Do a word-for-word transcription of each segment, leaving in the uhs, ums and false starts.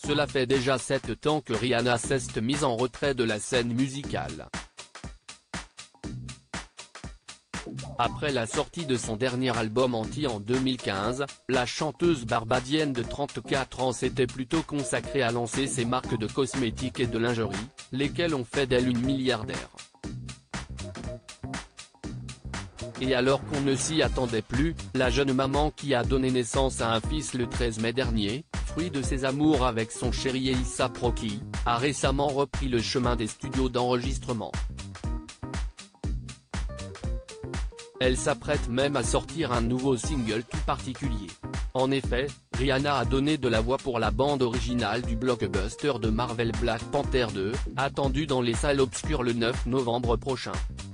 Cela fait déjà sept ans que Rihanna s'est mise en retrait de la scène musicale. Après la sortie de son dernier album Anti en deux mille quinze, la chanteuse barbadienne de trente-quatre ans s'était plutôt consacrée à lancer ses marques de cosmétiques et de lingerie, lesquelles ont fait d'elle une milliardaire. Et alors qu'on ne s'y attendait plus, la jeune maman qui a donné naissance à un fils le treize mai dernier, fruit de ses amours avec son chéri A$ap Rocky, a récemment repris le chemin des studios d'enregistrement. Elle s'apprête même à sortir un nouveau single tout particulier. En effet, Rihanna a donné de la voix pour la bande originale du blockbuster de Marvel Black Panther deux, attendu dans les salles obscures le neuf novembre prochain.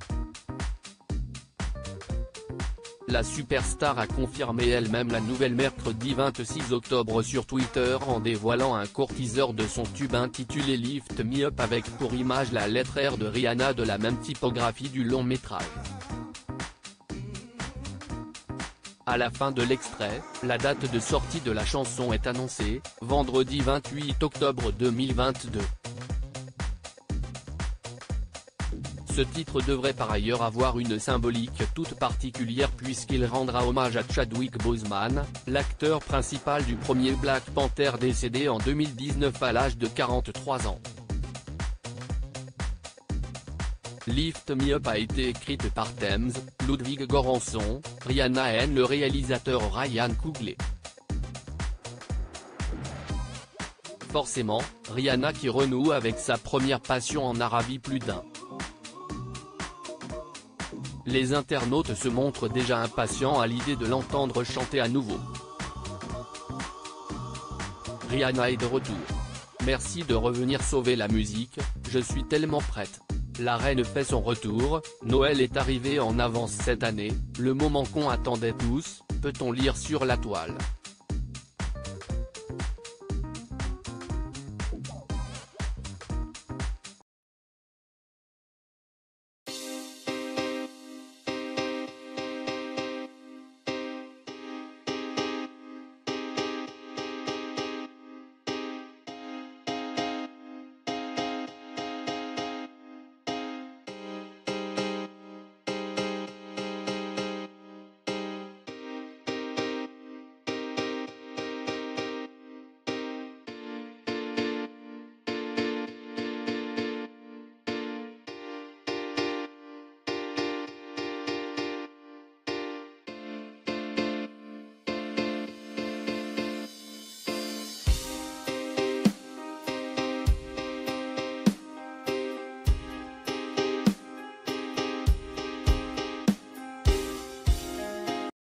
La superstar a confirmé elle-même la nouvelle mercredi vingt-six octobre sur Twitter en dévoilant un court teaser de son tube intitulé Lift Me Up avec pour image la lettre R de Rihanna de la même typographie du long métrage. À la fin de l'extrait, la date de sortie de la chanson est annoncée, vendredi vingt-huit octobre deux mille vingt-deux. Ce titre devrait par ailleurs avoir une symbolique toute particulière puisqu'il rendra hommage à Chadwick Boseman, l'acteur principal du premier Black Panther décédé en deux mille dix-neuf à l'âge de quarante-trois ans. Lift Me Up a été écrite par Tems, Ludwig Göransson, Rihanna et le réalisateur Ryan Coogler. Forcément, Rihanna qui renoue avec sa première passion en a ravi plus d'un. Les internautes se montrent déjà impatients à l'idée de l'entendre chanter à nouveau. Rihanna est de retour. Merci de revenir sauver la musique, je suis tellement prête. La reine fait son retour, Noël est arrivé en avance cette année, le moment qu'on attendait tous, peut-on lire sur la toile.